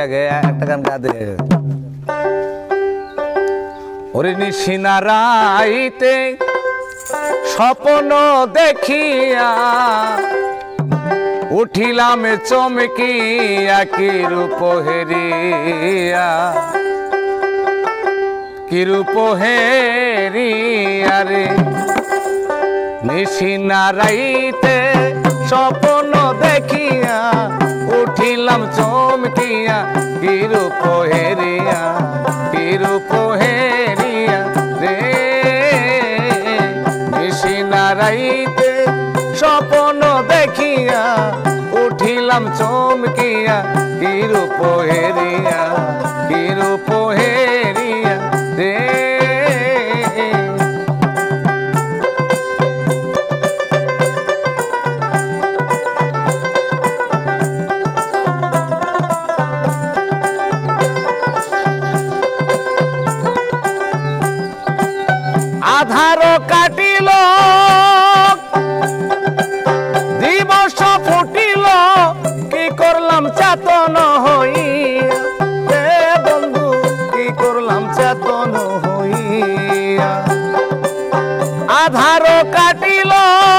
আগে একটা গান গা দে। ওরে নিশিনা রাইতে স্বপ্ন দেখিয়া উঠিলাম চমকিয়া কি রূপ হেরিয়া, কি রূপ হেরিয়া রে। নিশিনা রাইতে স্বপ্ন দেখিয়া উঠিলাম চমকিয়া কি রূপ হেরিয়া, কি রূপ হেরিয়া রে। নিশিনা রাইতে স্বপ্ন দেখিয়া উঠিলাম চমকিয়া কি রূপ হেরিয়া, কি রূপ হেরিয়া রে। আধার কাটিল দিবস ফুটিল কি করলাম চেতন হইয়া, বন্ধু কি করলাম চেতন হইয়া। আধার কাটিল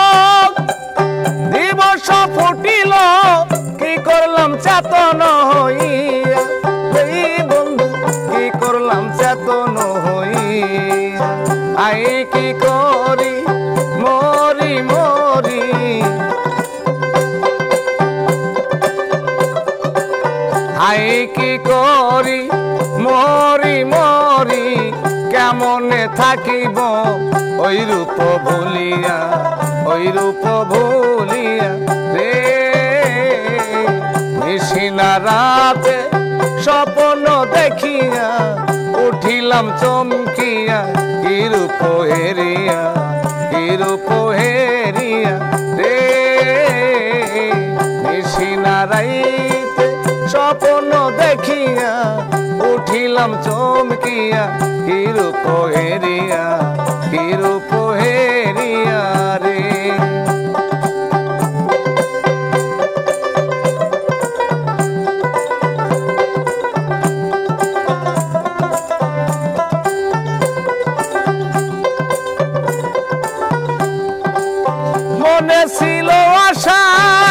দিবস ফুটিল কি করলাম চেতন হইয়া, বন্ধু কি করলাম চেতন হইয়া। আই কি করি মরি মরি, আই কি করি মরি মরি কেমনে থাকিব ওই রূপ ভুলিয়া, ওই রূপ ভুলিয়া রে। নিশিনা রাতে স্বপ্ন দেখিয়া উঠিলাম চমকিয়া কি রূপ হেরিয়া, কি রূপ হেরিয়া রে। নিশিনা রাইতে স্বপ্ন দেখিয়া উঠিলাম চমকিয়া কি রূপ হেরিয়া, কি রূপ হেরিয়া রে। মনে ছিল আশা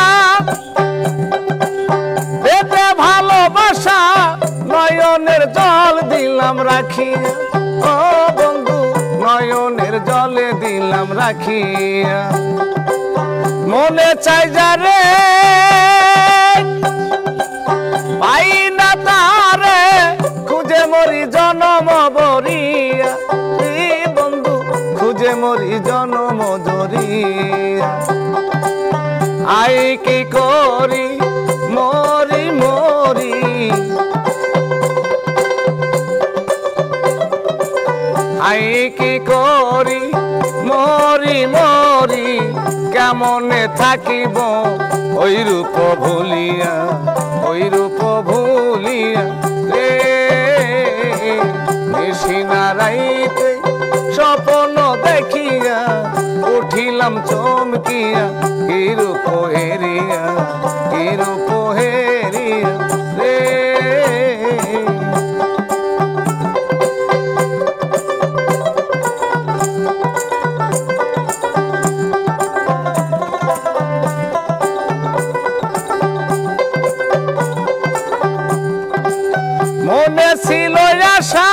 পেতে ভালোবাসা নয়নের জল দিলাম রাখিয়া, ও বন্ধু নয়নের জলে দিলাম রাখিয়া। মনে চাই যারে পাই না তারে খুঁজে মরি জনম বরিয়া, বন্ধু খুঁজে মরি জনম দরিয়া। আই কি করি মরি মরি, আই কি করি মরি মরি কেমনে থাকিব ওই রূপ ভুলিয়া, ওই রূপ ভুলিয়া রে। নিশিনা রাইতে স্বপ্ন দেখিয়া উঠিলাম চমকিয়া কি রূপ হেরিয়া, কি রূপ হেরিয়া রে। মনে ছিল আশা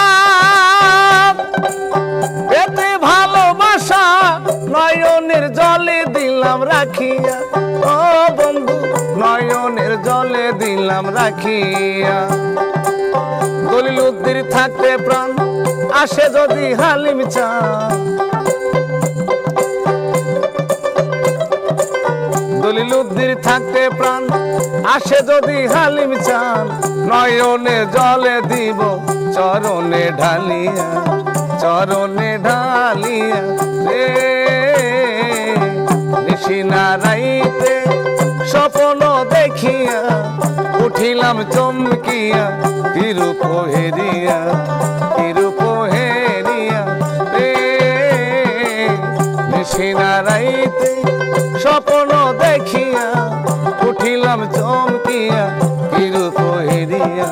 পেতে ভালোবাসা নয়নের জলে দিলাম রাখিয়া, ও বন্ধু নয়নের জলে দিলাম রাখিয়া। দলিলুদ্দির থাকতে প্রাণ আসে যদি হালিম চান, দলিলুদ্দির থাকতে প্রাণ আসে যদি হালিম চান। নয়নে জলে দিব চরণে ঢালিয়া, চরণে ঢালিয়া রে। নিশিনা রাইতে স্বপ্ন দেখিয়া উঠিলাম চমকিয়া কি রূপ হেরিয়া, কি রূপ হেরিয়া রে। নিশিনা রাইতে স্বপ্ন দেখিয়া উঠিলাম চমকিয়া কি রূপ হেরিয়া।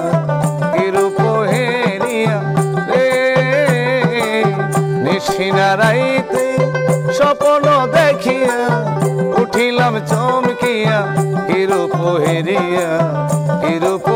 নিশিনা রাইতে স্বপ্ন দেখিয়া উঠিলাম চমকিয়া, কি রূপ হেরিয়া, কি রূপ